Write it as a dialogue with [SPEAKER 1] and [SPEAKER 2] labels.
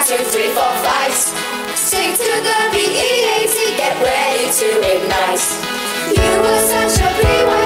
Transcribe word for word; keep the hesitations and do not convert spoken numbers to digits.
[SPEAKER 1] two, three, four, five. Sing to the B E A T, get ready to ignite. You were such a pre